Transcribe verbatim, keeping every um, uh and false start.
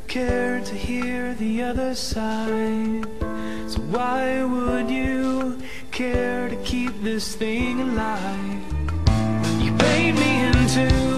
care to hear the other side. So why would you care to keep this thing alive? You paint me into